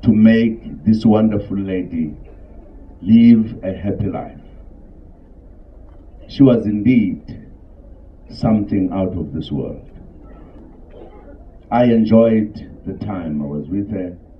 to make this wonderful lady live a happy life. She was indeed something out of this world. I enjoyed the time I was with her.